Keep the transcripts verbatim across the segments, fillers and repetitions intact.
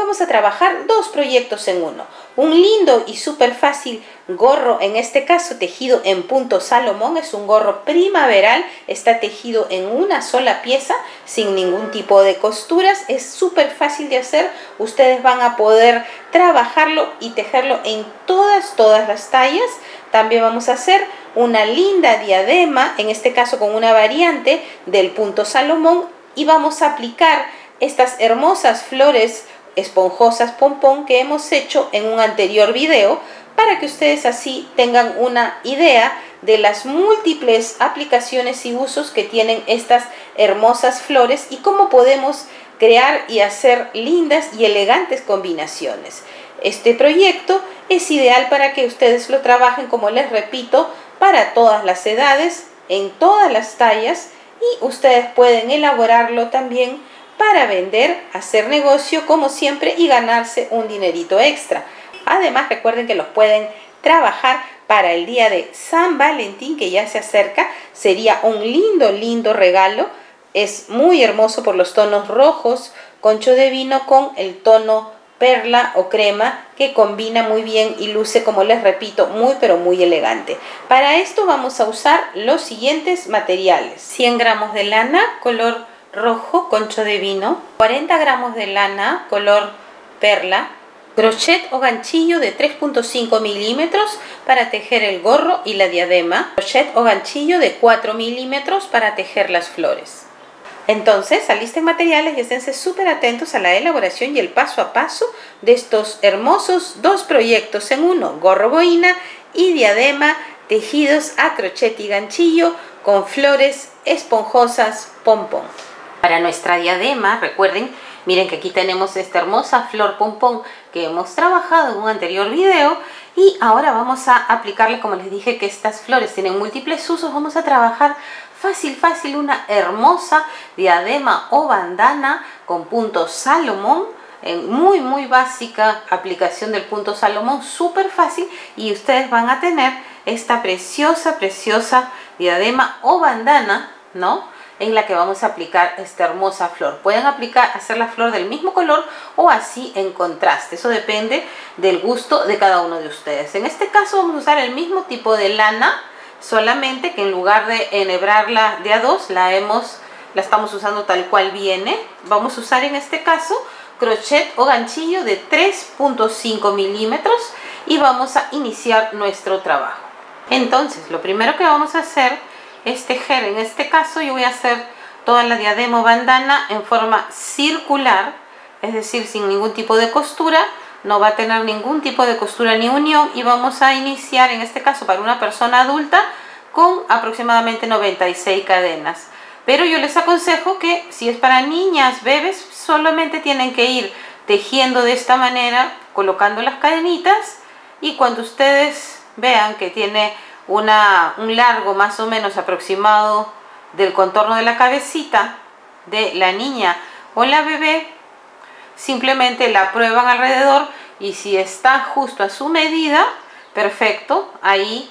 vamos a trabajar dos proyectos en uno. Un lindo y súper fácil gorro, en este caso tejido en punto Salomón. Es un gorro primaveral, está tejido en una sola pieza sin ningún tipo de costuras. Es súper fácil de hacer. Ustedes van a poder trabajarlo y tejerlo en todas, todas las tallas. También vamos a hacer una linda diadema, en este caso con una variante del punto Salomón, y vamos a aplicar estas hermosas flores esponjosas pompón que hemos hecho en un anterior video, para que ustedes así tengan una idea de las múltiples aplicaciones y usos que tienen estas hermosas flores y cómo podemos crear y hacer lindas y elegantes combinaciones. Este proyecto es ideal para que ustedes lo trabajen, como les repito, para todas las edades, en todas las tallas, y ustedes pueden elaborarlo también para vender, hacer negocio como siempre y ganarse un dinerito extra. Además, recuerden que los pueden trabajar para el día de San Valentín, que ya se acerca. Sería un lindo, lindo regalo. Es muy hermoso por los tonos rojos, concho de vino con el tono perla o crema, que combina muy bien y luce, como les repito, muy pero muy elegante. Para esto vamos a usar los siguientes materiales: cien gramos de lana color rojo concho de vino, cuarenta gramos de lana color perla, crochet o ganchillo de tres punto cinco milímetros para tejer el gorro y la diadema, crochet o ganchillo de cuatro milímetros para tejer las flores. Entonces, alisten materiales y esténse súper atentos a la elaboración y el paso a paso de estos hermosos dos proyectos en uno: gorro boina y diadema tejidos a crochet y ganchillo con flores esponjosas pompón. Para nuestra diadema, recuerden, miren que aquí tenemos esta hermosa flor pompón que hemos trabajado en un anterior video, y ahora vamos a aplicarle, como les dije, que estas flores tienen múltiples usos. Vamos a trabajar fácil, fácil, una hermosa diadema o bandana con punto Salomón, en muy, muy básica aplicación del punto Salomón, súper fácil, y ustedes van a tener esta preciosa, preciosa diadema o bandana, ¿no?, en la que vamos a aplicar esta hermosa flor. Pueden aplicar, hacer la flor del mismo color o así en contraste. Eso depende del gusto de cada uno de ustedes. En este caso vamos a usar el mismo tipo de lana, solamente que en lugar de enhebrarla de a dos, la hemos, la estamos usando tal cual viene. Vamos a usar en este caso crochet o ganchillo de tres punto cinco milímetros y vamos a iniciar nuestro trabajo. Entonces, lo primero que vamos a hacer es tejer. En este caso yo voy a hacer toda la diadema o bandana en forma circular, es decir, sin ningún tipo de costura. No va a tener ningún tipo de costura ni unión, y vamos a iniciar, en este caso para una persona adulta, con aproximadamente noventa y seis cadenas. Pero yo les aconsejo que si es para niñas, bebés, solamente tienen que ir tejiendo de esta manera, colocando las cadenitas, y cuando ustedes vean que tiene Una, un largo más o menos aproximado del contorno de la cabecita de la niña o la bebé, simplemente la prueban alrededor, y si está justo a su medida, perfecto, ahí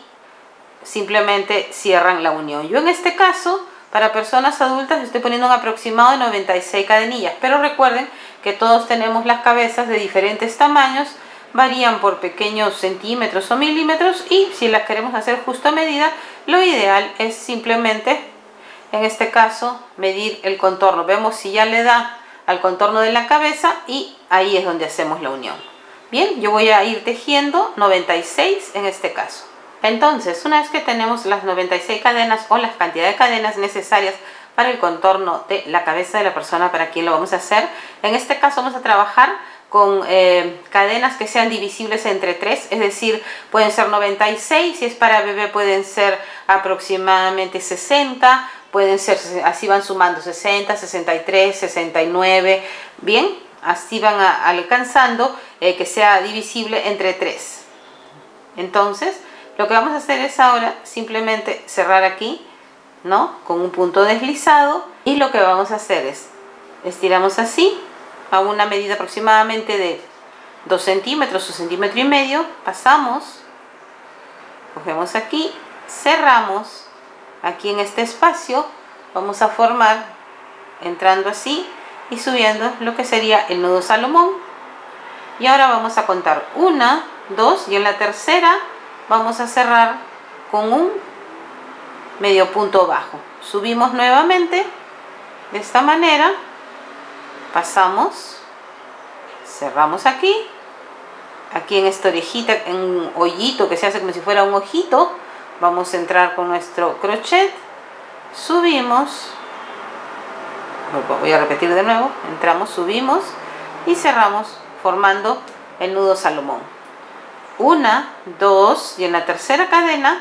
simplemente cierran la unión. Yo en este caso, para personas adultas, estoy poniendo un aproximado de noventa y seis cadenillas, pero recuerden que todos tenemos las cabezas de diferentes tamaños, varían por pequeños centímetros o milímetros, y si las queremos hacer justo a medida, lo ideal es simplemente, en este caso, medir el contorno. Vemos si ya le da al contorno de la cabeza, y ahí es donde hacemos la unión. Bien, yo voy a ir tejiendo noventa y seis en este caso. Entonces, una vez que tenemos las noventa y seis cadenas o la cantidad de cadenas necesarias para el contorno de la cabeza de la persona para quien lo vamos a hacer, en este caso vamos a trabajar con eh, cadenas que sean divisibles entre tres, es decir, pueden ser noventa y seis, si es para bebé pueden ser aproximadamente sesenta, pueden ser, así van sumando, sesenta, sesenta y tres, sesenta y nueve, bien, así van a, alcanzando eh, que sea divisible entre tres. Entonces, lo que vamos a hacer es ahora simplemente cerrar aquí, ¿no?, con un punto deslizado, y lo que vamos a hacer es, estiramos así, a una medida aproximadamente de dos centímetros o centímetro y medio, pasamos, cogemos aquí, cerramos, aquí en este espacio vamos a formar, entrando así y subiendo lo que sería el nudo Salomón, Y ahora vamos a contar una, dos, y en la tercera vamos a cerrar con un medio punto bajo. Subimos nuevamente de esta manera, pasamos, cerramos aquí, aquí en esta orejita, en un hoyito que se hace como si fuera un ojito, vamos a entrar con nuestro crochet, subimos, voy a repetir de nuevo, entramos, subimos y cerramos formando el nudo Salomón. Una, dos, y en la tercera cadena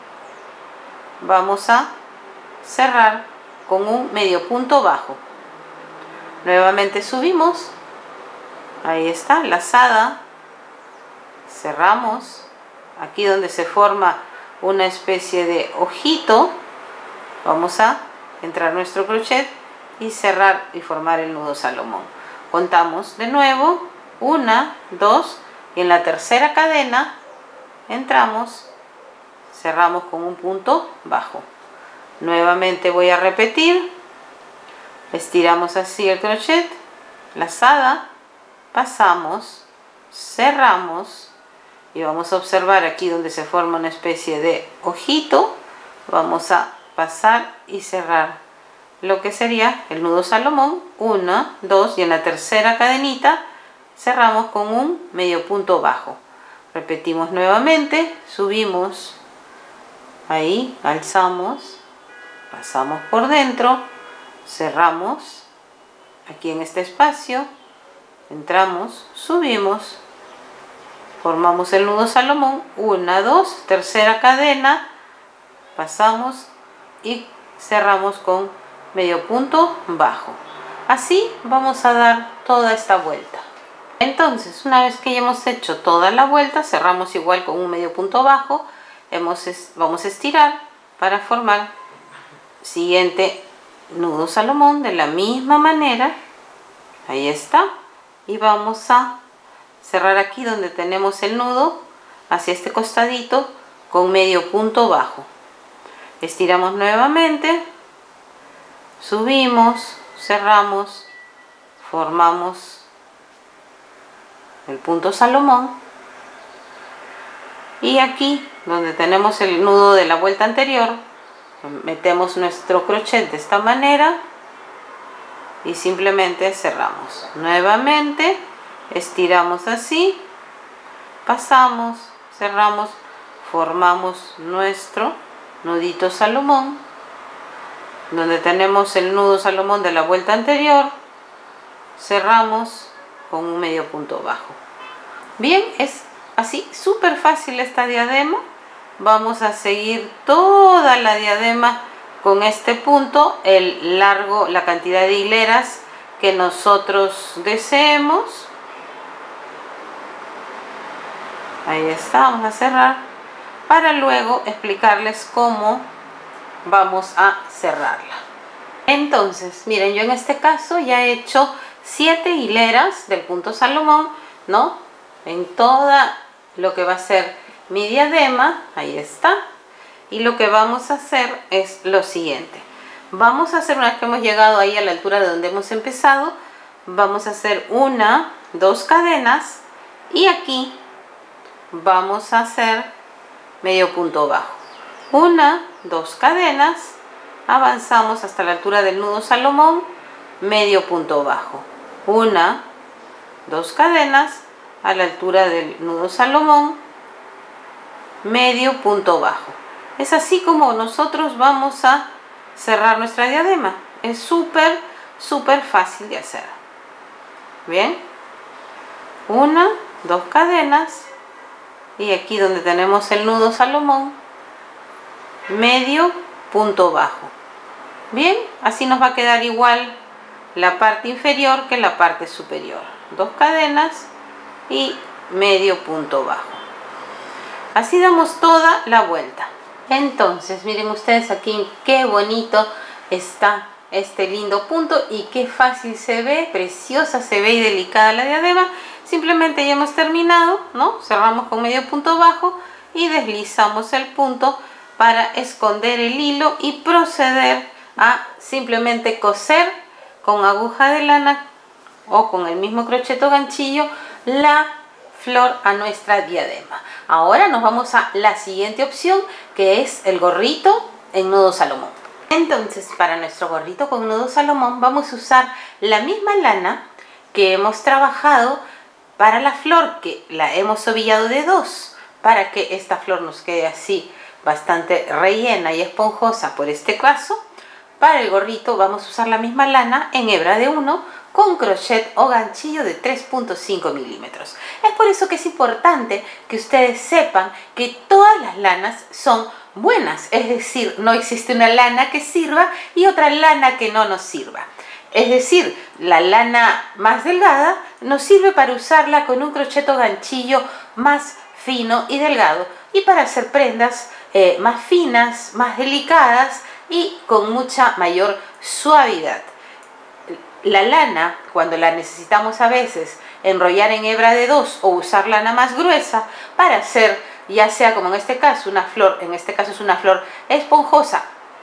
vamos a cerrar con un medio punto bajo. Nuevamente subimos, ahí está, lazada, cerramos, aquí donde se forma una especie de ojito, vamos a entrar nuestro crochet y cerrar y formar el nudo Salomón. Contamos de nuevo, una, dos, y en la tercera cadena entramos, cerramos con un punto bajo. Nuevamente voy a repetir, estiramos así el crochet, lazada, pasamos, cerramos y vamos a observar aquí donde se forma una especie de ojito, vamos a pasar y cerrar lo que sería el nudo Salomón, una, dos, y en la tercera cadenita cerramos con un medio punto bajo. Repetimos nuevamente, subimos, ahí, alzamos, pasamos por dentro, cerramos, aquí en este espacio, entramos, subimos, formamos el nudo Salomón, una, dos, tercera cadena, pasamos y cerramos con medio punto bajo. Así vamos a dar toda esta vuelta. Entonces, una vez que ya hemos hecho toda la vuelta, cerramos igual con un medio punto bajo, hemos, vamos a estirar para formar siguiente nudo Salomón de la misma manera, ahí está, y vamos a cerrar aquí donde tenemos el nudo hacia este costadito con medio punto bajo. Estiramos nuevamente, subimos, cerramos, formamos el punto Salomón y aquí donde tenemos el nudo de la vuelta anterior metemos nuestro crochet de esta manera y simplemente cerramos. Nuevamente estiramos así, pasamos, cerramos, formamos nuestro nudito Salomón donde tenemos el nudo Salomón de la vuelta anterior, cerramos con un medio punto bajo. Bien, es así súper fácil esta diadema. Vamos a seguir toda la diadema con este punto, el largo, la cantidad de hileras que nosotros deseemos. Ahí está, vamos a cerrar para luego explicarles cómo vamos a cerrarla. Entonces, miren, yo en este caso ya he hecho siete hileras del punto Salomón, ¿no? En toda lo que va a ser mi diadema, ahí está. Y lo que vamos a hacer es lo siguiente. Vamos a hacer, una vez que hemos llegado ahí a la altura de donde hemos empezado, vamos a hacer una, dos cadenas y aquí vamos a hacer medio punto bajo. Una, dos cadenas, avanzamos hasta la altura del nudo Salomón, medio punto bajo. Una, dos cadenas a la altura del nudo Salomón, medio punto bajo. Es así como nosotros vamos a cerrar nuestra diadema. Es súper, súper fácil de hacer. Bien, una, dos cadenas y aquí donde tenemos el nudo Salomón, medio punto bajo. Bien, así nos va a quedar igual la parte inferior que la parte superior. Dos cadenas y medio punto bajo. Así damos toda la vuelta. Entonces, miren ustedes aquí qué bonito está este lindo punto y qué fácil se ve, preciosa se ve y delicada la diadema. Simplemente ya hemos terminado, ¿no? Cerramos con medio punto bajo y deslizamos el punto para esconder el hilo y proceder a simplemente coser con aguja de lana o con el mismo crochet o ganchillo la flor a nuestra diadema. Ahora nos vamos a la siguiente opción, que es el gorrito en nudo salomón. Entonces, para nuestro gorrito con nudo salomón vamos a usar la misma lana que hemos trabajado para la flor, que la hemos ovillado de dos, para que esta flor nos quede así bastante rellena y esponjosa por este caso. Para el gorrito vamos a usar la misma lana en hebra de uno con crochet o ganchillo de tres punto cinco milímetros. Es por eso que es importante que ustedes sepan que todas las lanas son buenas, es decir, no existe una lana que sirva y otra lana que no nos sirva. Es decir, la lana más delgada nos sirve para usarla con un crochet o ganchillo más fino y delgado, y para hacer prendas eh, más finas, más delicadas y con mucha mayor suavidad. La lana, cuando la necesitamos a veces enrollar en hebra de dos o usar lana más gruesa para hacer, ya sea como en este caso, una flor, en este caso es una flor esponjosa,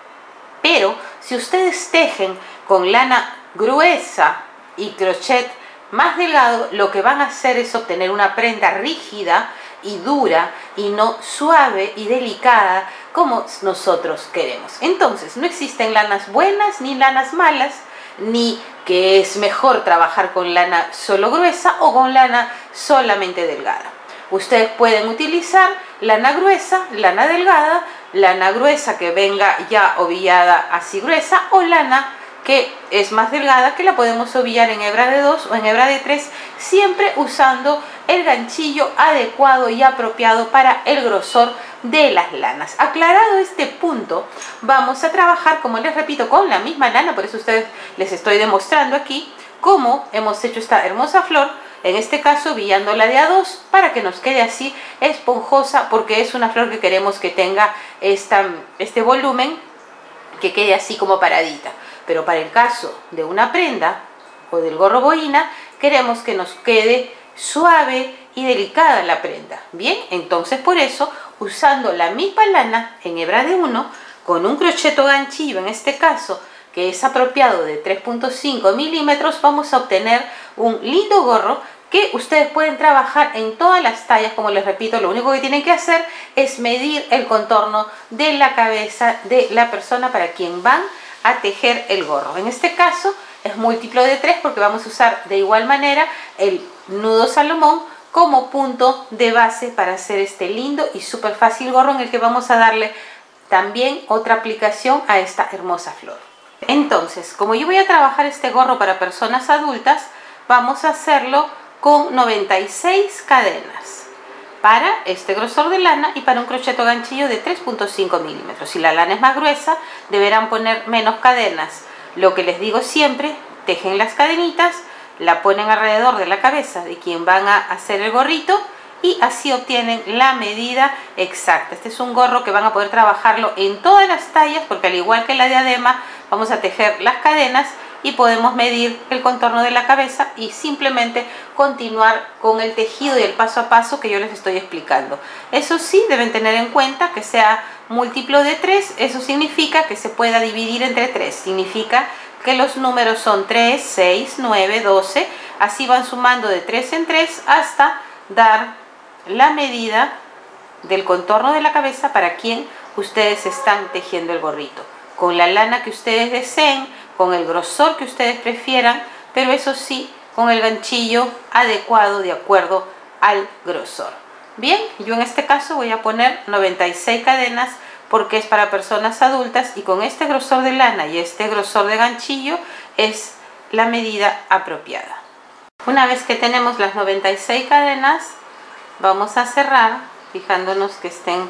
pero si ustedes tejen con lana gruesa y crochet más delgado, lo que van a hacer es obtener una prenda rígida y dura y no suave y delicada como nosotros queremos. Entonces, no existen lanas buenas ni lanas malas, ni que es mejor trabajar con lana solo gruesa o con lana solamente delgada. Ustedes pueden utilizar lana gruesa, lana delgada, lana gruesa que venga ya ovillada así gruesa, o lana que es más delgada que la podemos ovillar en hebra de dos o en hebra de tres, siempre usando el ganchillo adecuado y apropiado para el grosor de las lanas. Aclarado este punto, vamos a trabajar, como les repito, con la misma lana. Por eso ustedes les estoy demostrando aquí cómo hemos hecho esta hermosa flor, en este caso ovillándola de a dos para que nos quede así esponjosa, porque es una flor que queremos que tenga esta, este volumen, que quede así como paradita. Pero para el caso de una prenda o del gorro boina, queremos que nos quede suave y delicada la prenda. Bien, entonces por eso, usando la misma lana en hebra de uno, con un crochet o ganchillo en este caso, que es apropiado de tres punto cinco milímetros, vamos a obtener un lindo gorro que ustedes pueden trabajar en todas las tallas. Como les repito, lo único que tienen que hacer es medir el contorno de la cabeza de la persona para quien van a tejer el gorro. En este caso es múltiplo de tres porque vamos a usar de igual manera el nudo salomón como punto de base para hacer este lindo y súper fácil gorro, en el que vamos a darle también otra aplicación a esta hermosa flor. Entonces, como yo voy a trabajar este gorro para personas adultas, vamos a hacerlo con noventa y seis cadenas para este grosor de lana y para un crochet o ganchillo de tres punto cinco milímetros. Si la lana es más gruesa, deberán poner menos cadenas. Lo que les digo siempre, tejen las cadenitas, la ponen alrededor de la cabeza de quien van a hacer el gorrito y así obtienen la medida exacta. Este es un gorro que van a poder trabajarlo en todas las tallas, porque al igual que la diadema vamos a tejer las cadenas y podemos medir el contorno de la cabeza y simplemente continuar con el tejido y el paso a paso que yo les estoy explicando. Eso sí, deben tener en cuenta que sea múltiplo de tres. Eso significa que se pueda dividir entre tres. Significa que los números son tres, seis, nueve, doce. Así van sumando de tres en tres hasta dar la medida del contorno de la cabeza para quien ustedes están tejiendo el gorrito, con la lana que ustedes deseen, con el grosor que ustedes prefieran, pero eso sí, con el ganchillo adecuado de acuerdo al grosor. Bien, yo en este caso voy a poner noventa y seis cadenas porque es para personas adultas, y con este grosor de lana y este grosor de ganchillo es la medida apropiada. Una vez que tenemos las noventa y seis cadenas, vamos a cerrar fijándonos que estén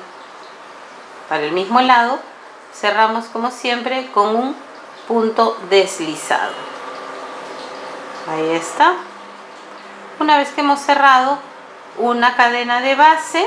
para el mismo lado. Cerramos como siempre con un punto deslizado. Ahí está. Una vez que hemos cerrado, una cadena de base,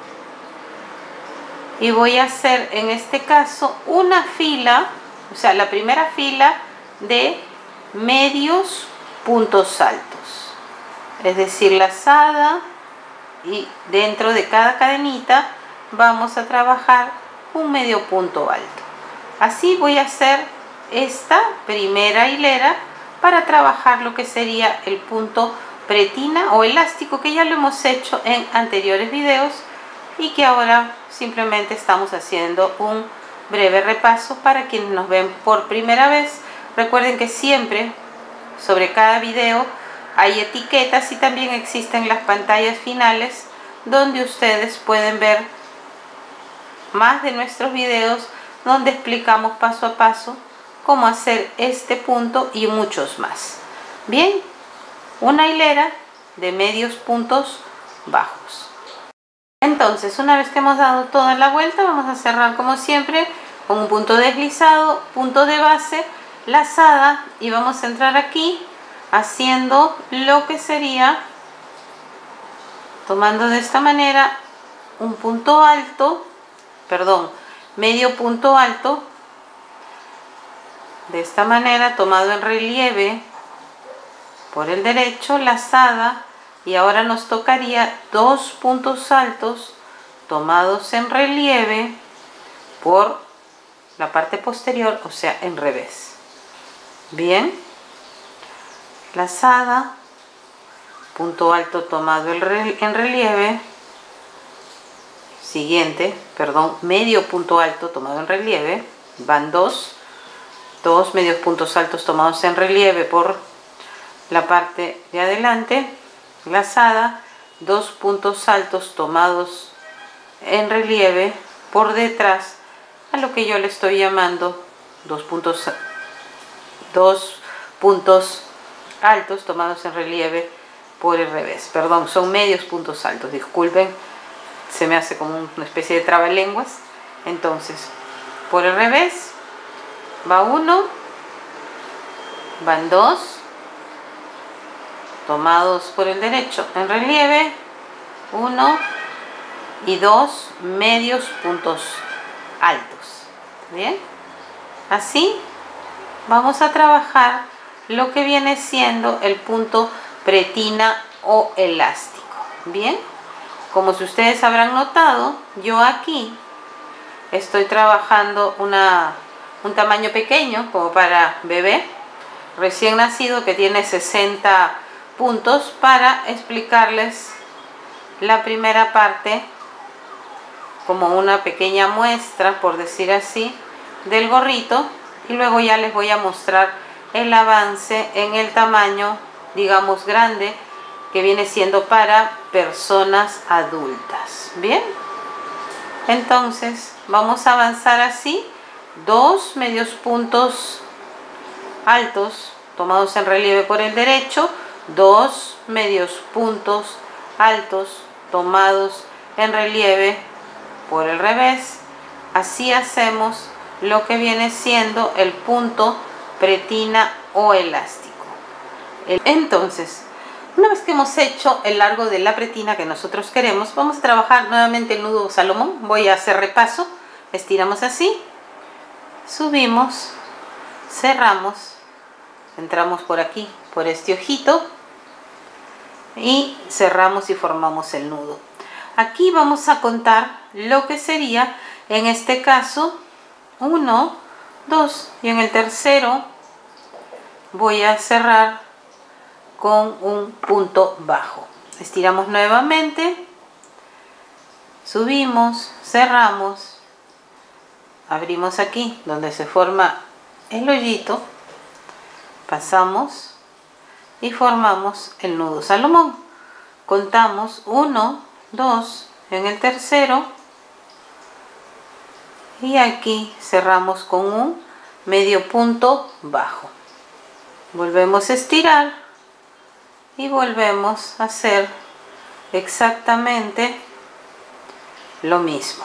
y voy a hacer en este caso una fila, o sea, la primera fila de medios puntos altos, es decir, lazada, y dentro de cada cadenita vamos a trabajar un medio punto alto. Así voy a hacer esta primera hilera para trabajar lo que sería el punto pretina o elástico que ya lo hemos hecho en anteriores videos y que ahora simplemente estamos haciendo un breve repaso para quienes nos ven por primera vez. Recuerden que siempre sobre cada video hay etiquetas y también existen las pantallas finales donde ustedes pueden ver más de nuestros videos donde explicamos paso a paso cómo hacer este punto y muchos más. Bien, una hilera de medios puntos bajos. Entonces, una vez que hemos dado toda la vuelta, vamos a cerrar como siempre con un punto deslizado, punto de base, lazada, y vamos a entrar aquí haciendo lo que sería, tomando de esta manera un punto alto, perdón, medio punto alto, de esta manera, tomado en relieve por el derecho, lazada, y ahora nos tocaría dos puntos altos tomados en relieve por la parte posterior, o sea, en revés. Bien, lazada, punto alto tomado en relieve, siguiente, perdón, medio punto alto tomado en relieve, van dos, dos medios puntos altos tomados en relieve por la parte de adelante, lazada, dos puntos altos tomados en relieve por detrás, a lo que yo le estoy llamando dos puntos, dos puntos altos tomados en relieve por el revés, perdón, son medios puntos altos, disculpen, se me hace como una especie de trabalenguas. Entonces, por el revés va uno, van dos, tomados por el derecho en relieve, uno y dos medios puntos altos. Bien, así vamos a trabajar lo que viene siendo el punto pretina o elástico. Bien, como si ustedes habrán notado, yo aquí estoy trabajando una, un tamaño pequeño como para bebé recién nacido que tiene sesenta puntos, para explicarles la primera parte como una pequeña muestra, por decir así, del gorrito, y luego ya les voy a mostrar el avance en el tamaño, digamos, grande, que viene siendo para personas adultas. Bien, entonces vamos a avanzar así, dos medios puntos altos tomados en relieve por el derecho, dos medios puntos altos tomados en relieve por el revés. Así hacemos lo que viene siendo el punto pretina o elástico. Entonces, una vez que hemos hecho el largo de la pretina que nosotros queremos, vamos a trabajar nuevamente el nudo Salomón. Voy a hacer repaso. Estiramos así, subimos, cerramos, entramos por aquí, por este ojito, y cerramos y formamos el nudo. Aquí vamos a contar lo que sería, en este caso, uno, dos, y en el tercero voy a cerrar con un punto bajo. Estiramos nuevamente, subimos, cerramos, abrimos aquí donde se forma el hoyito, pasamos y formamos el nudo Salomón. Contamos uno, dos, en el tercero, y aquí cerramos con un medio punto bajo. Volvemos a estirar y volvemos a hacer exactamente lo mismo.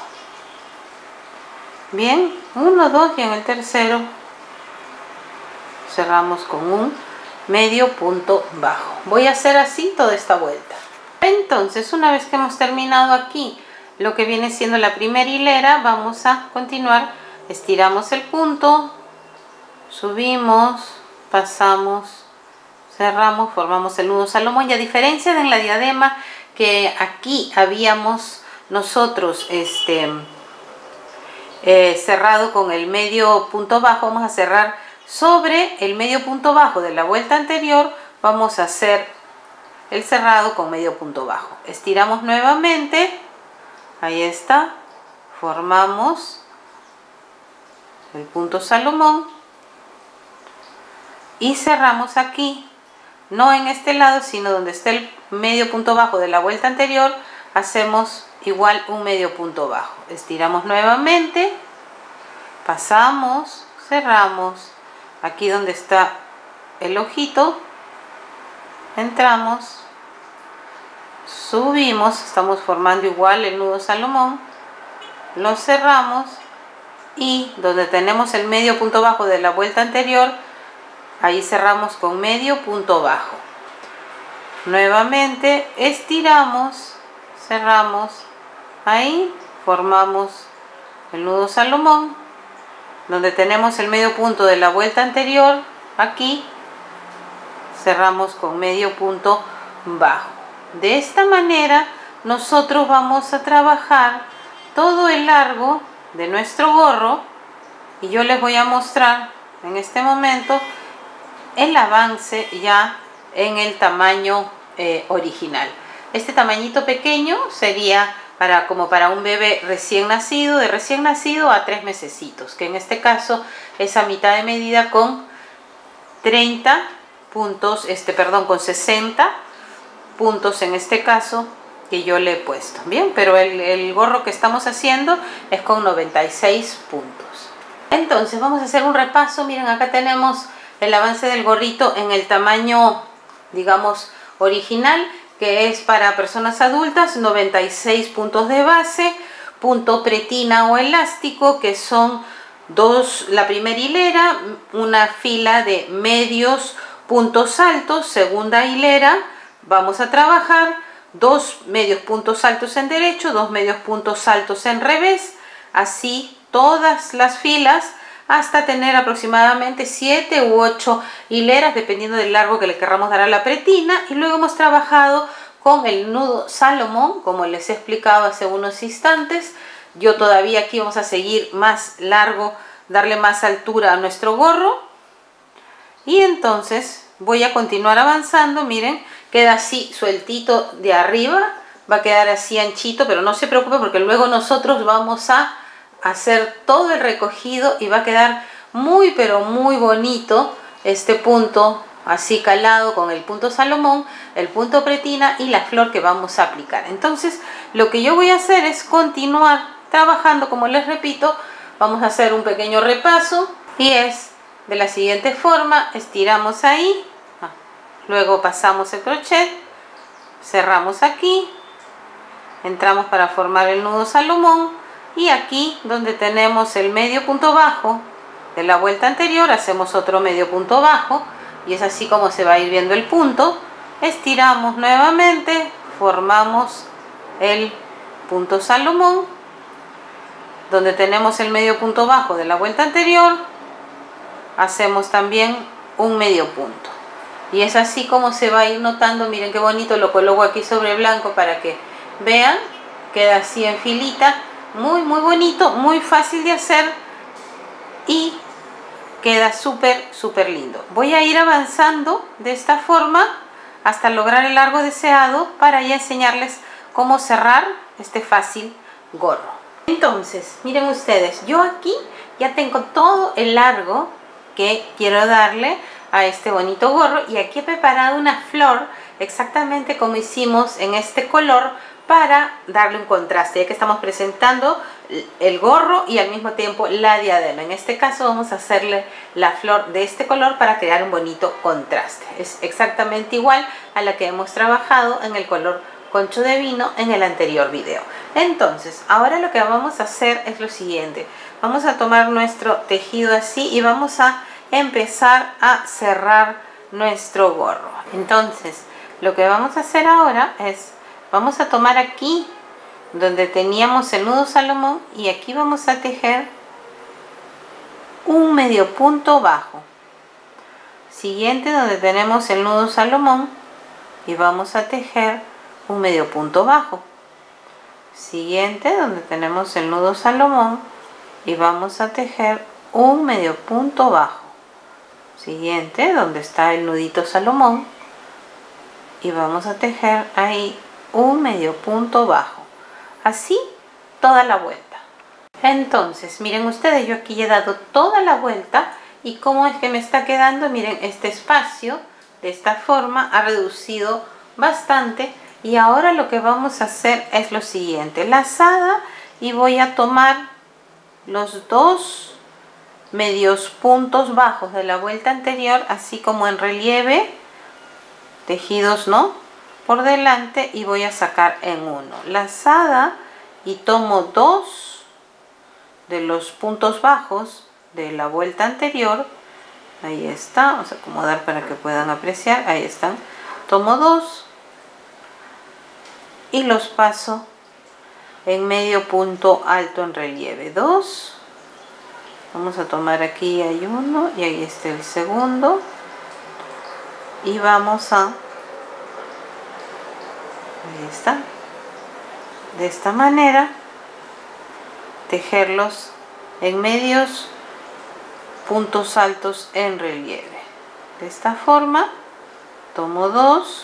Bien, uno, dos, y en el tercero cerramos con un medio punto bajo. Voy a hacer así toda esta vuelta. Entonces, una vez que hemos terminado aquí lo que viene siendo la primera hilera, vamos a continuar. Estiramos el punto, subimos, pasamos, cerramos, formamos el nudo Salomón. Y a diferencia de en la diadema, que aquí habíamos nosotros este eh, cerrado con el medio punto bajo, vamos a cerrar sobre el medio punto bajo de la vuelta anterior. Vamos a hacer el cerrado con medio punto bajo. Estiramos nuevamente, ahí está, formamos el punto Salomón y cerramos aquí, no en este lado, sino donde está el medio punto bajo de la vuelta anterior, hacemos igual un medio punto bajo. Estiramos nuevamente, pasamos, cerramos, aquí donde está el ojito, entramos, subimos, estamos formando igual el nudo Salomón, lo cerramos y donde tenemos el medio punto bajo de la vuelta anterior, ahí cerramos con medio punto bajo. Nuevamente estiramos, cerramos, ahí formamos el nudo Salomón, donde tenemos el medio punto de la vuelta anterior, aquí cerramos con medio punto bajo. De esta manera nosotros vamos a trabajar todo el largo de nuestro gorro y yo les voy a mostrar en este momento el avance ya en el tamaño eh, original. Este tamañito pequeño sería para, como para un bebé recién nacido, de recién nacido a tres mesecitos, que en este caso es a mitad de medida con treinta puntos, este, perdón, con sesenta puntos en este caso que yo le he puesto. Bien, pero el, el gorro que estamos haciendo es con noventa y seis puntos. Entonces vamos a hacer un repaso. Miren, acá tenemos el avance del gorrito en el tamaño, digamos, original, que es para personas adultas, noventa y seis puntos de base, punto pretina o elástico, que son dos, la primera hilera, una fila de medios puntos altos, segunda hilera, vamos a trabajar dos medios puntos altos en derecho, dos medios puntos altos en revés, así todas las filas, hasta tener aproximadamente siete u ocho hileras, dependiendo del largo que le querramos dar a la pretina. Y luego hemos trabajado con el nudo Salomón, como les he explicado hace unos instantes. Yo todavía aquí vamos a seguir más largo, darle más altura a nuestro gorro. Y entonces voy a continuar avanzando. Miren, queda así sueltito de arriba, va a quedar así anchito, pero no se preocupe porque luego nosotros vamos a hacer todo el recogido y va a quedar muy pero muy bonito este punto así calado con el punto Salomón, el punto pretina y la flor que vamos a aplicar. Entonces lo que yo voy a hacer es continuar trabajando, como les repito. Vamos a hacer un pequeño repaso y es de la siguiente forma: estiramos ahí, luego pasamos el crochet, cerramos aquí, entramos para formar el nudo Salomón. Y aquí donde tenemos el medio punto bajo de la vuelta anterior, hacemos otro medio punto bajo y es así como se va a ir viendo el punto. Estiramos nuevamente, formamos el punto Salomón, donde tenemos el medio punto bajo de la vuelta anterior, hacemos también un medio punto. Y es así como se va a ir notando. Miren qué bonito, lo coloco aquí sobre blanco para que vean, queda así en filita. Muy muy bonito, muy fácil de hacer y queda súper súper lindo. Voy a ir avanzando de esta forma hasta lograr el largo deseado para ya enseñarles cómo cerrar este fácil gorro. Entonces, miren ustedes, yo aquí ya tengo todo el largo que quiero darle a este bonito gorro y aquí he preparado una flor exactamente como hicimos en este color, para darle un contraste, ya que estamos presentando el gorro y al mismo tiempo la diadema. En este caso vamos a hacerle la flor de este color para crear un bonito contraste. Es exactamente igual a la que hemos trabajado en el color concho de vino en el anterior video. Entonces, ahora lo que vamos a hacer es lo siguiente. Vamos a tomar nuestro tejido así y vamos a empezar a cerrar nuestro gorro. Entonces, lo que vamos a hacer ahora es, vamos a tomar aquí donde teníamos el nudo Salomón y aquí vamos a tejer un medio punto bajo. Siguiente, donde tenemos el nudo Salomón y vamos a tejer un medio punto bajo. Siguiente, donde tenemos el nudo Salomón y vamos a tejer un medio punto bajo. Siguiente, donde está el nudito Salomón y vamos a tejer ahí un medio punto bajo, así toda la vuelta. Entonces miren ustedes, yo aquí he dado toda la vuelta y cómo es que me está quedando. Miren, este espacio de esta forma ha reducido bastante. Y ahora lo que vamos a hacer es lo siguiente: lazada, y voy a tomar los dos medios puntos bajos de la vuelta anterior, así como en relieve, tejidos, ¿no?, por delante, y voy a sacar en uno, lazada, y tomo dos de los puntos bajos de la vuelta anterior. Ahí está, vamos a acomodar para que puedan apreciar. Ahí están, tomo dos y los paso en medio punto alto en relieve. Dos, vamos a tomar aquí, hay uno y ahí está el segundo, y vamos a, ahí está, de esta manera tejerlos en medios puntos altos en relieve. De esta forma tomo dos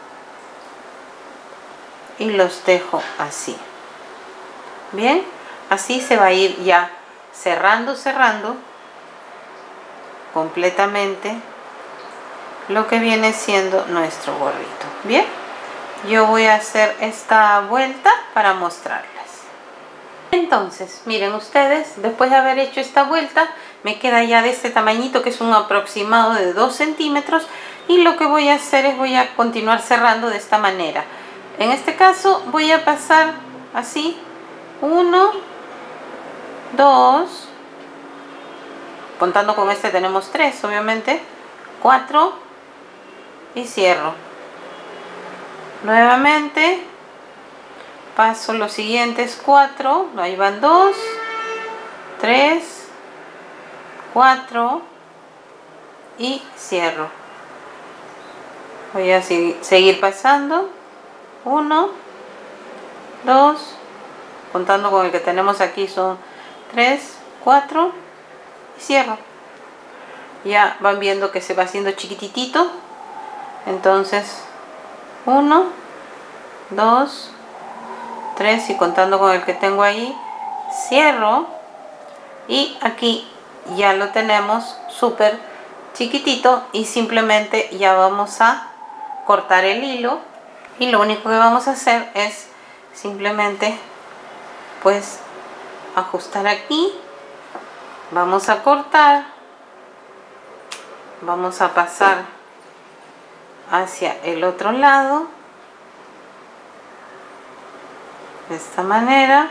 y los tejo así. Bien, así se va a ir ya cerrando cerrando completamente lo que viene siendo nuestro gorrito. Bien, yo voy a hacer esta vuelta para mostrarles. Entonces miren ustedes, después de haber hecho esta vuelta, me queda ya de este tamañito, que es un aproximado de dos centímetros, y lo que voy a hacer es voy a continuar cerrando de esta manera. En este caso voy a pasar así, uno, dos, contando con este tenemos tres, obviamente, cuatro, y cierro. Nuevamente paso los siguientes cuatro, ahí van dos, tres, cuatro, y cierro. Voy a seguir pasando, uno, dos, contando con el que tenemos aquí son tres, cuatro, y cierro. Ya van viendo que se va haciendo chiquititito. Entonces uno, dos, tres, y contando con el que tengo ahí, cierro, y aquí ya lo tenemos súper chiquitito, y simplemente ya vamos a cortar el hilo, y lo único que vamos a hacer es simplemente pues ajustar aquí, vamos a cortar, vamos a pasar hacia el otro lado de esta manera,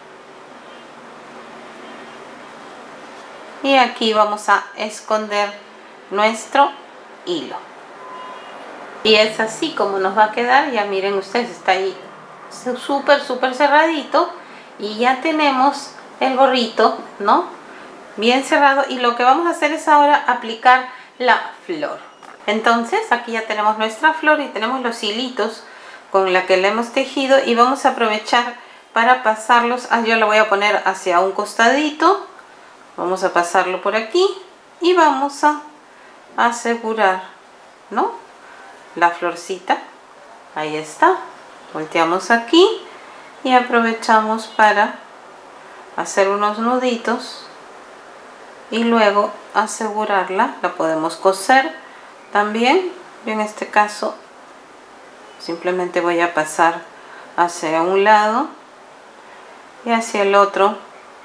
y aquí vamos a esconder nuestro hilo, y es así como nos va a quedar. Ya miren ustedes, está ahí súper súper cerradito, y ya tenemos el gorrito, ¿no?, bien cerrado. Y lo que vamos a hacer es ahora aplicar la flor. Entonces aquí ya tenemos nuestra flor y tenemos los hilitos con la que le hemos tejido, y vamos a aprovechar para pasarlos. Ah, yo lo voy a poner hacia un costadito, vamos a pasarlo por aquí y vamos a asegurar, ¿no?, la florcita. Ahí está, volteamos aquí y aprovechamos para hacer unos nuditos y luego asegurarla. La podemos coser también. Yo en este caso simplemente voy a pasar hacia un lado y hacia el otro,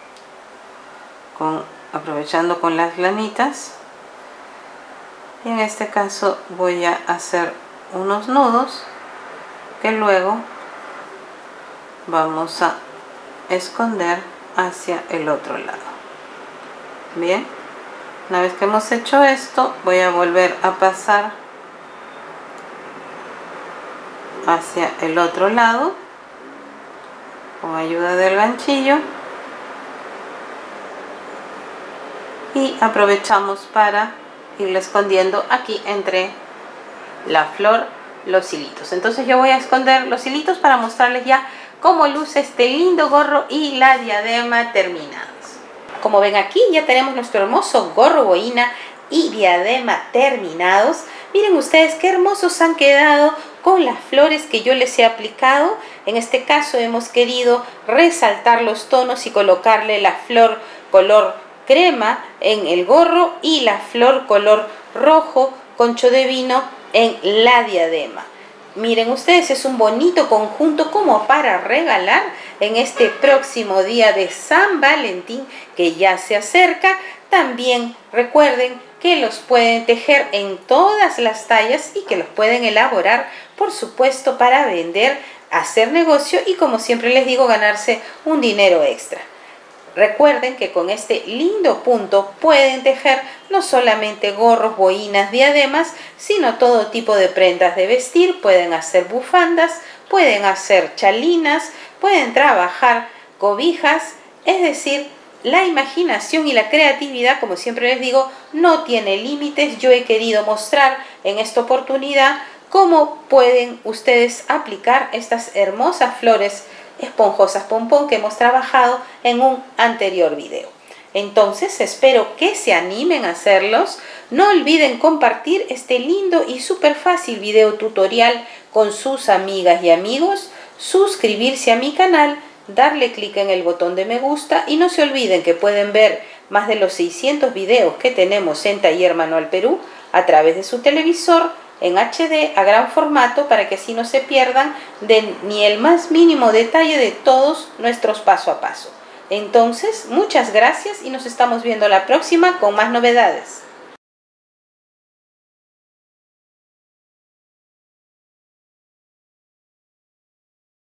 con, aprovechando con las lanitas, y en este caso voy a hacer unos nudos que luego vamos a esconder hacia el otro lado. Bien, una vez que hemos hecho esto, voy a volver a pasar hacia el otro lado con ayuda del ganchillo, y aprovechamos para irle escondiendo aquí entre la flor los hilitos. Entonces yo voy a esconder los hilitos para mostrarles ya cómo luce este lindo gorro y la diadema terminados. Como ven, aquí ya tenemos nuestro hermoso gorro boina y diadema terminados. Miren ustedes qué hermosos han quedado, con las flores que yo les he aplicado. En este caso hemos querido resaltar los tonos y colocarle la flor color crema en el gorro y la flor color rojo concho de vino en la diadema. Miren ustedes, es un bonito conjunto como para regalar en este próximo día de San Valentín que ya se acerca. También recuerden que los pueden tejer en todas las tallas y que los pueden elaborar, por supuesto, para vender, hacer negocio y, como siempre les digo, ganarse un dinero extra. Recuerden que con este lindo punto pueden tejer no solamente gorros, boinas, diademas, sino todo tipo de prendas de vestir. Pueden hacer bufandas, pueden hacer chalinas, pueden trabajar cobijas, es decir, la imaginación y la creatividad, como siempre les digo, no tiene límites. Yo he querido mostrar en esta oportunidad cómo pueden ustedes aplicar estas hermosas flores esponjosas pompón que hemos trabajado en un anterior video. Entonces espero que se animen a hacerlos. No olviden compartir este lindo y súper fácil video tutorial con sus amigas y amigos, suscribirse a mi canal, darle clic en el botón de me gusta y no se olviden que pueden ver más de los seiscientos videos que tenemos en Taller Manual Perú a través de su televisor en H D a gran formato, para que así no se pierdan de ni el más mínimo detalle de todos nuestros paso a paso. Entonces, muchas gracias y nos estamos viendo la próxima con más novedades.